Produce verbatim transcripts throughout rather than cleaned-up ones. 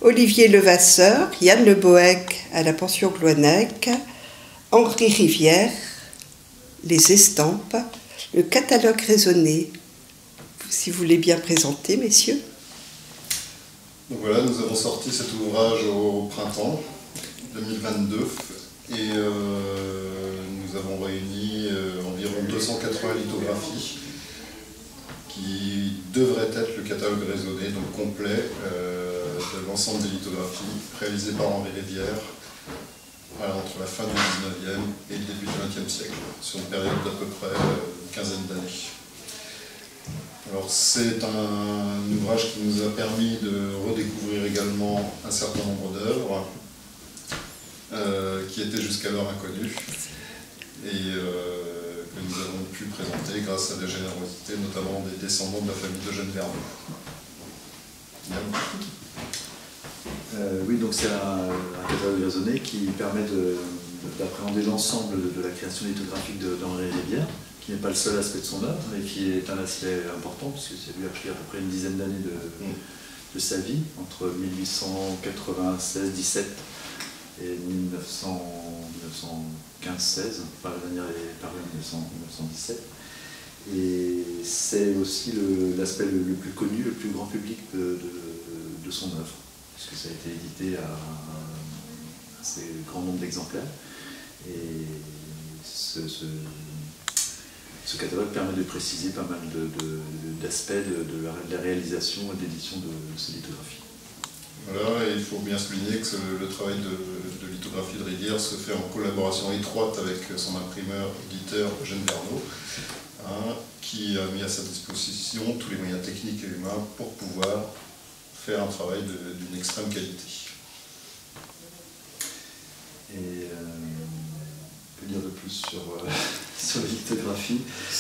Olivier Levasseur, Yann Le Bohec à la pension Gloanec, Henri Rivière, les estampes, le catalogue raisonné. Si vous voulez bien présenter, messieurs. Donc voilà, nous avons sorti cet ouvrage au printemps deux mille vingt-deux et euh, nous avons réuni euh, environ deux cent quatre-vingts lithographies qui devraient être le catalogue raisonné, donc complet, euh, de l'ensemble des lithographies réalisées par Henri Rivière voilà, entre la fin du dix-neuvième et le début du vingtième siècle, sur une période d'à peu près une quinzaine d'années. Alors c'est un ouvrage qui nous a permis de redécouvrir également un certain nombre d'œuvres euh, qui étaient jusqu'alors inconnues et euh, que nous avons pu présenter grâce à la générosité notamment des descendants de la famille d'Eugène Vernet. Euh, oui, donc c'est un, un catalogue raisonné qui permet d'appréhender l'ensemble de, de la création lithographique d'Henri Rivière, qui n'est pas le seul aspect de son œuvre, mais qui est un aspect important, puisque c'est lui a pris à peu près une dizaine d'années de, de sa vie, entre mille huit cent quatre-vingt-seize dix-sept et mille neuf cents quinze seize, enfin la dernière est parue en mille neuf cent dix-sept. Et c'est aussi l'aspect le, le, le plus connu, le plus grand public de, de, de son œuvre, puisque ça a été édité à un assez grand nombre d'exemplaires. Et ce, ce Ce catalogue permet de préciser pas mal d'aspects de, de, de, de, de la réalisation et d'édition de, de ces lithographies. Voilà, et il faut bien souligner que le travail de, de lithographie de Rivière se fait en collaboration étroite avec son imprimeur éditeur Eugène Vernet, hein, qui a mis à sa disposition tous les moyens techniques et humains pour pouvoir faire un travail d'une extrême qualité. Et euh, on peut dire de plus sur, euh, sur les lithographies,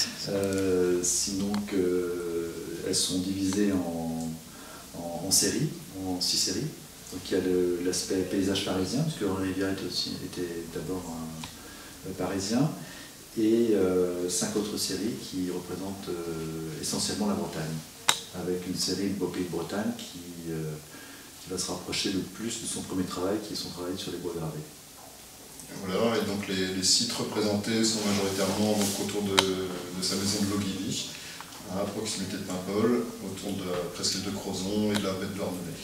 euh, sinon qu'elles sont divisées en, en, en séries, en six séries. Donc il y a l'aspect paysage parisien, puisque Henri Rivière était, aussi, était d'abord un, un parisien, et euh, cinq autres séries qui représentent euh, essentiellement la Bretagne, avec une série de Beau Pays de Bretagne qui, euh, qui va se rapprocher le plus de son premier travail, qui est son travail sur les bois gravés. Voilà, et donc les, les sites représentés sont majoritairement donc, autour de, de sa maison de Logilly, à proximité de Paimpol, autour de la presqu'île de Crozon et de la baie de Douarnenez.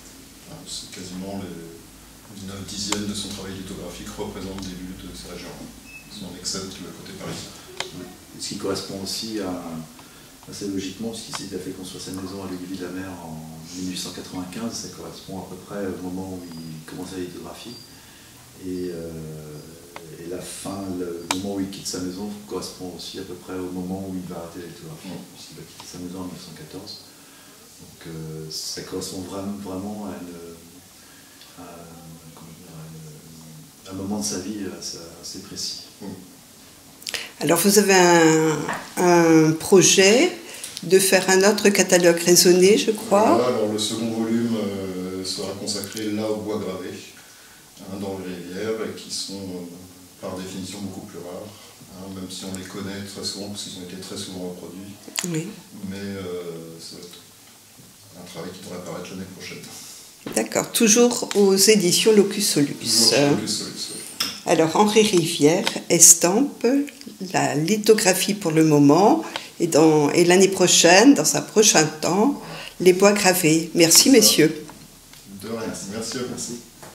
C'est quasiment les neuf dixièmes de son travail lithographique représentent des lieux de ces régions, si on excepte le côté parisien. Ce qui correspond aussi à, assez logiquement, puisqu'il a fait construire sa maison à l'Aiguille-de-la-Mer en mille huit cent quatre-vingt-quinze, ça correspond à peu près au moment où il commence la lithographie. Et, euh, et la fin, le moment où il quitte sa maison correspond aussi à peu près au moment où il va arrêter la lithographie, mmh. puisqu'il va quitter sa maison en mille neuf cent quatorze. Donc euh, ça correspond vraiment, vraiment à, une, à, comment dire, à, une, à un moment de sa vie assez, assez précis. Mmh. Alors vous avez un, un projet de faire un autre catalogue raisonné, je crois. Voilà, alors le second volume euh, sera consacré là aux bois gravés, hein, dans les rivières, et qui sont euh, par définition beaucoup plus rares, hein, même si on les connaît très souvent, parce qu'ils ont été très souvent reproduits. Oui. Mais euh, c'est un travail qui devrait apparaître l'année prochaine. D'accord, toujours aux éditions Locus Solus. Toujours chez Locus Solus, oui. Alors Henri Rivière, estampes, la lithographie pour le moment, et, dans, et l'année prochaine, dans un prochain temps, les bois gravés. Merci messieurs. De rien, merci à vous. Merci.